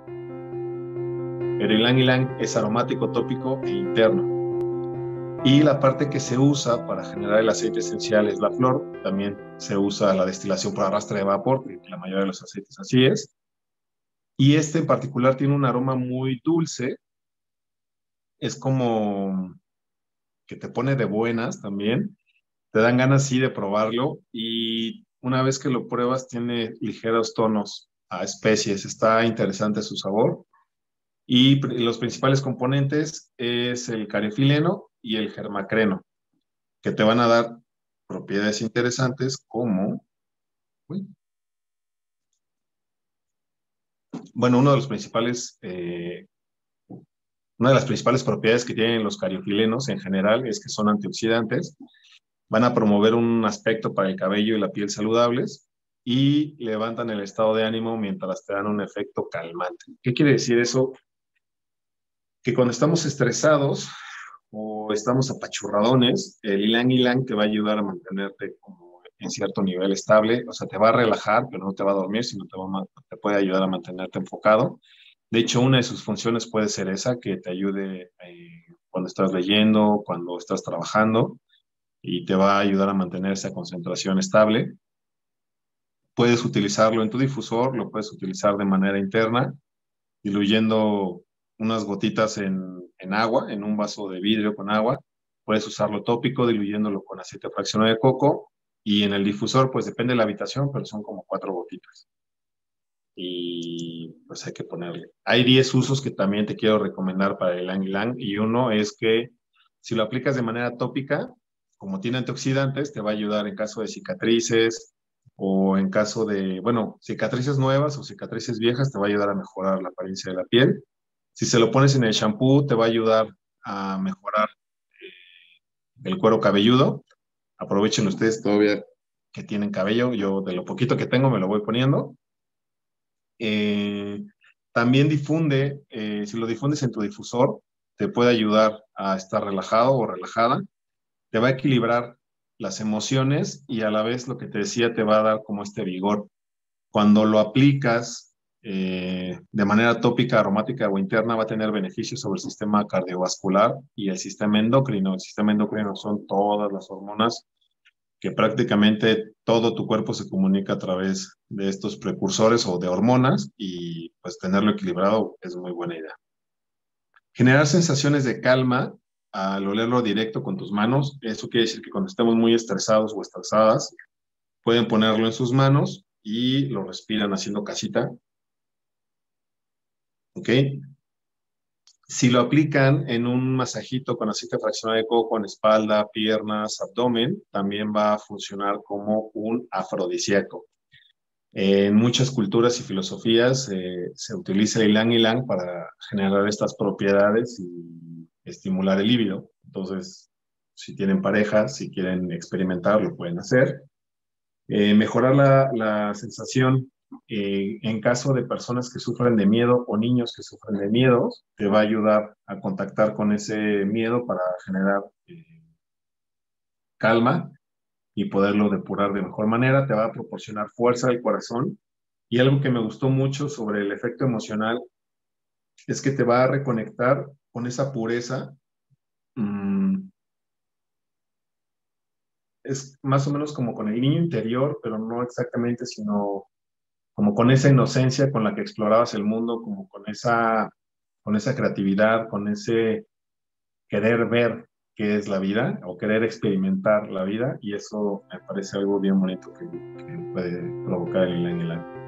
Pero ylang ylang es aromático, tópico e interno. Y la parte que se usa para generar el aceite esencial es la flor. También se usa la destilación por arrastre de vapor, que la mayoría de los aceites así es. Y este en particular tiene un aroma muy dulce. Es como que te pone de buenas también. Te dan ganas sí de probarlo. Y una vez que lo pruebas tiene ligeros tonos a especies. Está interesante su sabor. Y los principales componentes es el carefileno y el germacreno, que te van a dar propiedades interesantes como, uy, bueno, una de las principales propiedades que tienen los cariofilenos en general es que son antioxidantes, van a promover un aspecto para el cabello y la piel saludables y levantan el estado de ánimo mientras te dan un efecto calmante. ¿Qué quiere decir eso? Que cuando estamos estresados o estamos apachurradones, el ylang ylang te va a ayudar a mantenerte como en cierto nivel estable, o sea, te va a relajar, pero no te va a dormir, sino te puede ayudar a mantenerte enfocado. De hecho, una de sus funciones puede ser esa, que te ayude cuando estás leyendo, cuando estás trabajando, y te va a ayudar a mantener esa concentración estable. Puedes utilizarlo en tu difusor, lo puedes utilizar de manera interna, diluyendo unas gotitas en agua, en un vaso de vidrio con agua. Puedes usarlo tópico, diluyéndolo con aceite fraccionado de coco. Y en el difusor, pues depende de la habitación, pero son como 4 gotitas. Y pues hay que ponerle. Hay 10 usos que también te quiero recomendar para el ylang ylang. Y uno es que si lo aplicas de manera tópica, como tiene antioxidantes, te va a ayudar en caso de cicatrices o en caso de, bueno, cicatrices nuevas o cicatrices viejas, te va a ayudar a mejorar la apariencia de la piel. Si se lo pones en el shampoo, te va a ayudar a mejorar el cuero cabelludo. Aprovechen ustedes todavía que tienen cabello. Yo de lo poquito que tengo me lo voy poniendo. Eh, También si lo difundes en tu difusor, te puede ayudar a estar relajado o relajada. Te va a equilibrar las emociones y a la vez lo que te decía te va a dar como este vigor. Cuando lo aplicas de manera tópica, aromática o interna, va a tener beneficios sobre el sistema cardiovascular y el sistema endocrino. El sistema endocrino son todas las hormonas que prácticamente todo tu cuerpo se comunica a través de estos precursores o de hormonas y pues tenerlo equilibrado es muy buena idea. Generar sensaciones de calma al olerlo directo con tus manos, eso quiere decir que cuando estemos muy estresados o estresadas, pueden ponerlo en sus manos y lo respiran haciendo casita, ¿ok? Si lo aplican en un masajito con aceite fraccionado de coco en espalda, piernas, abdomen, también va a funcionar como un afrodisíaco. En muchas culturas y filosofías se utiliza el ylang ylang para generar estas propiedades y estimular el líbido. Entonces, si tienen pareja, si quieren experimentar, lo pueden hacer. Mejorar la sensación en caso de personas que sufren de miedo o niños que sufren de miedos, te va a ayudar a contactar con ese miedo para generar calma y poderlo depurar de mejor manera. Te va a proporcionar fuerza al corazón. Y algo que me gustó mucho sobre el efecto emocional es que te va a reconectar con esa pureza. Mm, es más o menos como con el niño interior, pero no exactamente, sino como con esa inocencia con la que explorabas el mundo, como con esa creatividad, con ese querer ver qué es la vida o querer experimentar la vida, y eso me parece algo bien bonito que puede provocar el ylang ylang.